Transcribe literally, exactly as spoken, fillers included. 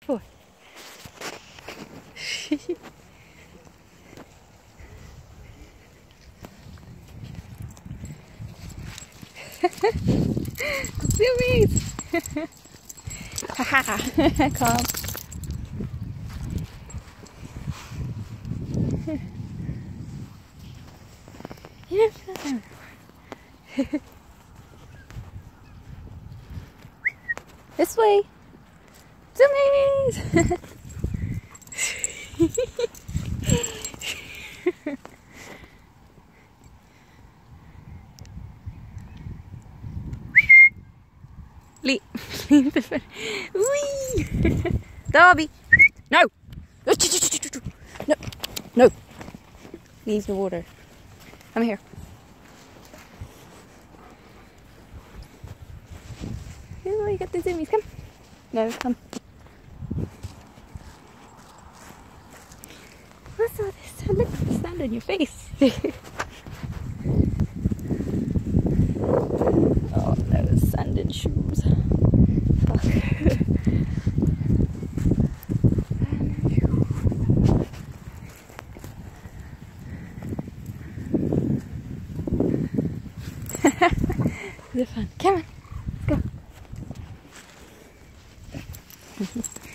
Four. Zoomies! Haha! Calm. Yeah, this way! Zoomies! Leap. Whee! Darby! No! No! No! Leave the water. Come here. Oh, you got the zoomies. Come. No, come. What's all this? Look at the sand on your face. Oh, those sanded shoes. Fuck. They're fun. Come on, let's go.